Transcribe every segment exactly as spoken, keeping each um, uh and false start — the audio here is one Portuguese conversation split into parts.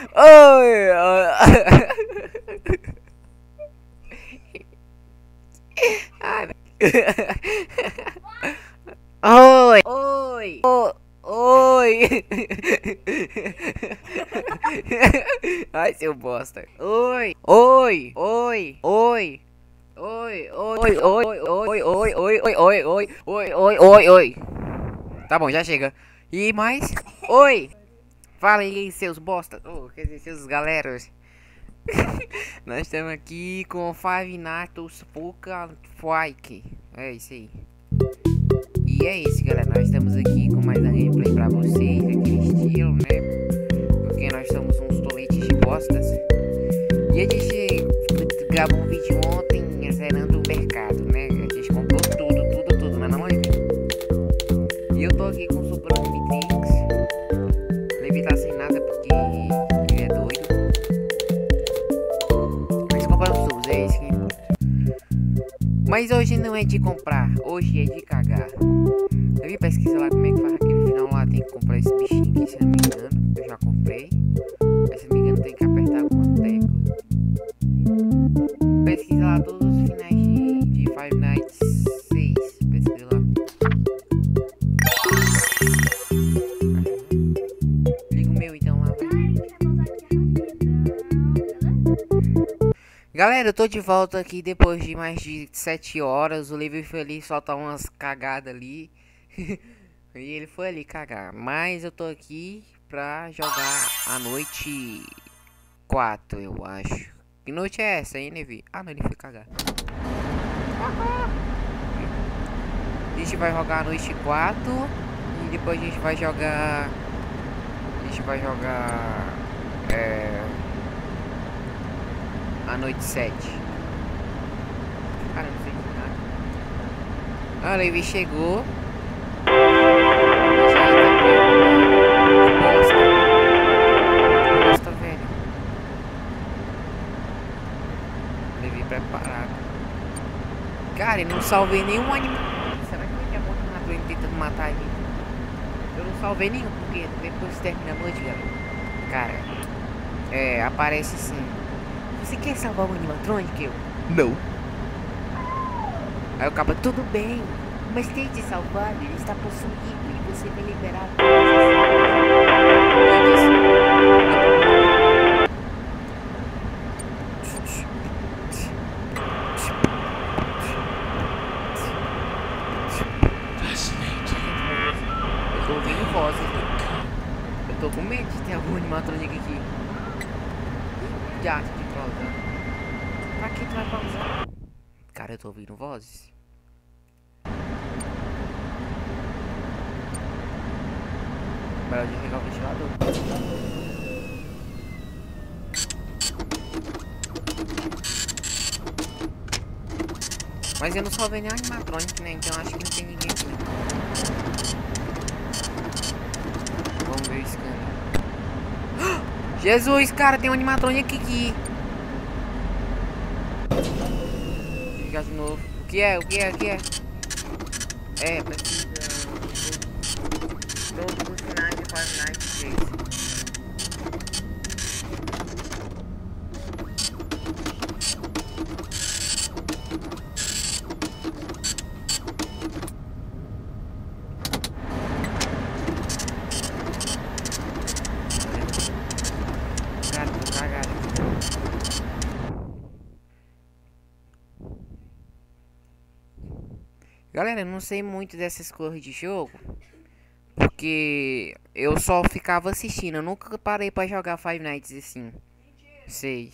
Oi! Ai, oi! Oi! O- Oi! Ai, seu bosta. Oi! Oi! Oi! Oi! Oi, oi, oi, oi, oi, oi, oi, oi, oi, oi, oi, oi, oi, oi. Tá bom, já chega. E mais? Oi! Fala aí, seus bosta. Oh, quer dizer, seus galeras. Nós estamos aqui com Five Nights Poker Fike. É isso aí. E é isso, galera. Nós estamos aqui com mais uma gameplay pra vocês, aquele estilo, né? Porque nós somos uns toletes de bostas. E a gente gravou um vídeo ontem zerando o mercado, né? A gente comprou tudo, tudo, tudo, mas não é. E eu tô aqui com o Super Limitrix. Levi tá sem nada porque ele é doido. Mas compramos tudo, é isso que importa. Mas hoje não é de comprar, hoje é de cagar. Levi pesquisa lá como é que faz aquele final lá. Tem que comprar esse bichinho aqui, se não me engano. Eu já comprei. Mas se não me engano tem que apertar alguma tecla. Pesquisa lá todos os finais de, de Five Nights seis. Pesquisa lá. Liga o meu então lá. Galera, eu tô de volta aqui depois de mais de sete horas. O Livre Feliz solta umas cagadas ali. E ele foi ali cagar. Mas eu tô aqui pra jogar a noite quatro, eu acho. Que noite é essa, hein, Nevi? Ah, não, ele foi cagar. A gente vai jogar a noite quatro. E depois a gente vai jogar. A gente vai jogar. É. A noite sete. Cara, não sei de nada. Ah, o Levi chegou. Já tá bosta. Bosta, velho. Levi preparado. Cara, eu não salvei nenhum animal. Será que ele é bom matou ele tentando matar ele? Eu não salvei nenhum, porque depois termina a noite, galera. Cara, é, aparece assim. Você quer salvar o animatronic? Eu? Não. Aí o cabo, tudo bem, mas tente salvar, ele está possuído e você vai liberar. Eu disse, eu tô ouvindo vozes. Eu tô com medo de ter algum animatronic aqui. Já, de pausar. Pra que tu vai pausar? Cara, eu tô ouvindo vozes. Melhor desligar o ventilador. Mas eu não salvei nem animatronic, né? Então acho que não tem ninguém aqui. Vamos ver o scanner. Jesus, cara, tem um animatronic aqui. Ligar de novo. O que é? O que é? O que é? É, precisa. Todos os finais de Five Nights seis. Cara, tô cagado aqui. Galera, eu não sei muito dessas coisas de jogo, porque eu só ficava assistindo. Eu nunca parei pra jogar Five Nights assim. Sei.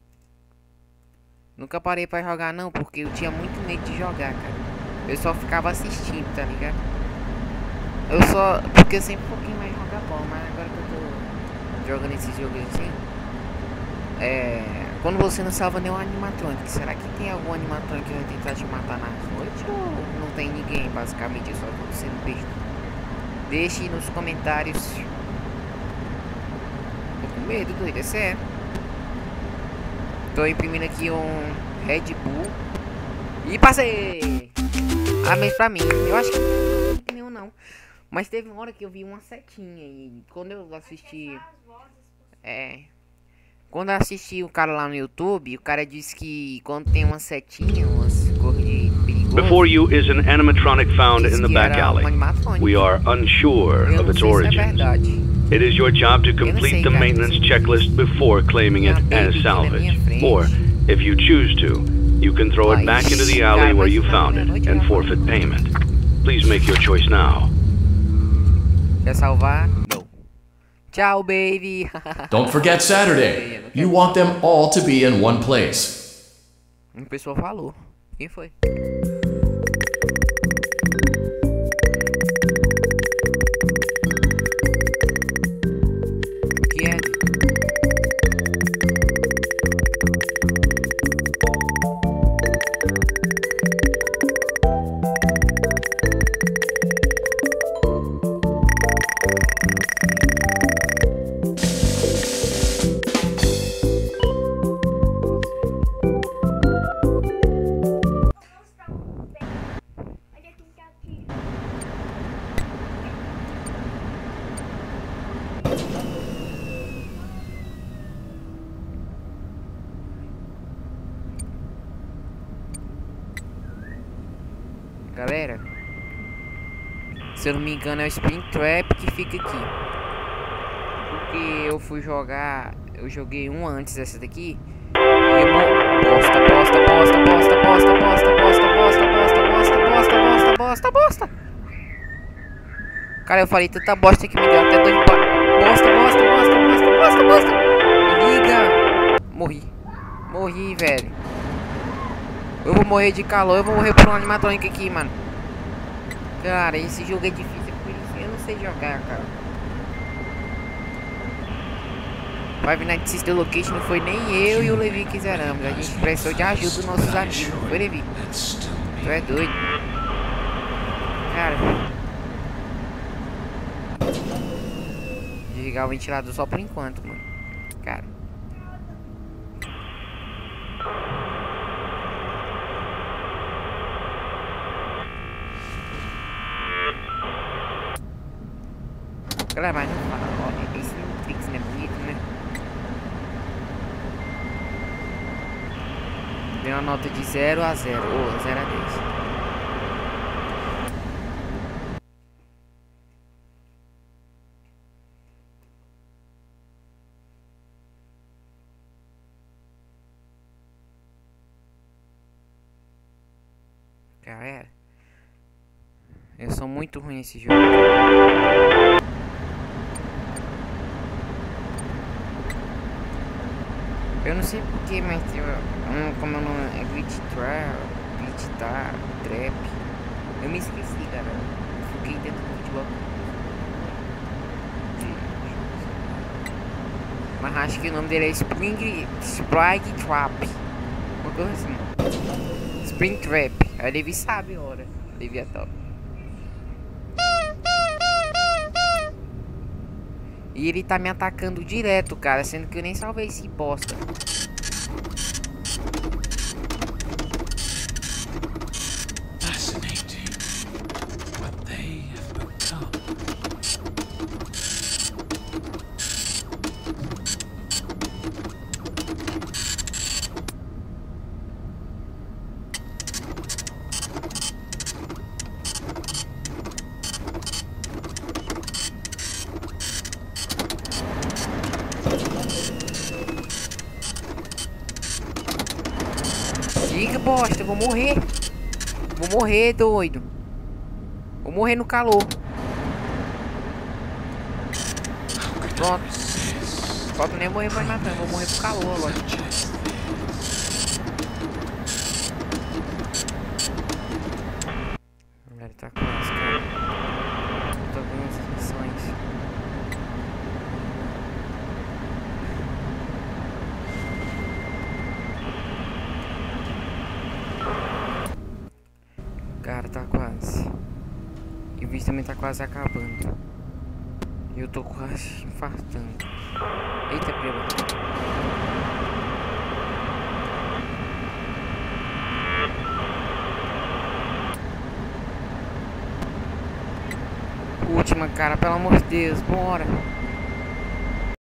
Nunca parei pra jogar não, porque eu tinha muito medo de jogar, cara. Eu só ficava assistindo, tá ligado? Eu só... Porque eu sempre foquei mais em jogar bola, mas agora que eu tô jogando esses jogos assim... É... Quando você não salva nenhum animatronic, será que tem algum animatronic que vai tentar te matar na noite? Ou não tem ninguém, basicamente, é só você no peixe? Deixe nos comentários. Tô com medo, doido, é sério. Tô imprimindo aqui um Red Bull. E passei! Parabéns pra mim. Eu acho que não imprimiu não. Mas teve uma hora que eu vi uma setinha. E quando eu assisti... É... Quando eu assisti o cara lá no YouTube, o cara disse que quando tem uma setinha, umas cores de perigoso. Before you is an animatronic found in the back alley. We are unsure of its origins. It is your job to complete the maintenance checklist before claiming it as salvage. Or, if you choose to, you can throw it back into the alley where you found it and forfeit payment. Please make your choice now. Quer salvar? Não. Tchau, baby. Don't forget Saturday. You want them all to be in one place. Uma pessoa falou. Quem foi? Que é? Galera, se eu não me engano é o Springtrap que fica aqui. Porque eu fui jogar, eu joguei um antes dessa daqui. E eu bosta, bosta, bosta, bosta, bosta, bosta, bosta, bosta, bosta, bosta, bosta, bosta, bosta, bosta. Cara, eu falei tanta bosta que me deu até dor de bosta, bosta, bosta, bosta, bosta, bosta. Liga. Morri. Morri, velho. Eu vou morrer de calor, eu vou morrer por um animatrônico aqui, mano. Cara, esse jogo é difícil, por isso eu não sei jogar, cara. Five Nights at the Location não foi nem eu e o Levi que zeramos. A gente precisou de ajuda dos nossos amigos, não foi, Levi? Tu é doido. Cara. Desligar o ventilador só por enquanto, mano. Cara. Galera, mas não fala, ó, esse Matrix não é bonito, né? Deu uma nota de zero a zero, ou zero a dez. Galera, eu sou muito ruim nesse jogo. Eu não sei porquê, mas eu, um, como eu não é glitch trap, glitch tá, trap. Eu me esqueci, cara. Eu fiquei dentro do futebol. Mas acho que o nome dele é Spring Spring Trap. Uma coisa assim. Spring Trap. A Levi sabe a hora. Levi é top. E ele tá me atacando direto, cara, sendo que eu nem salvei esse bosta. Fascinating what they have become. Liga, bosta, eu vou morrer. Vou morrer, doido. Vou morrer no calor. Pronto. Falta nem morrer mais matando, vou morrer pro calor agora. Galera, tá quase, cara. Tô com umas missões. Cara, tá quase. E o vídeo também tá quase acabando. E eu tô quase infartando. Eita, prima. Última, cara, pelo amor de Deus, bora.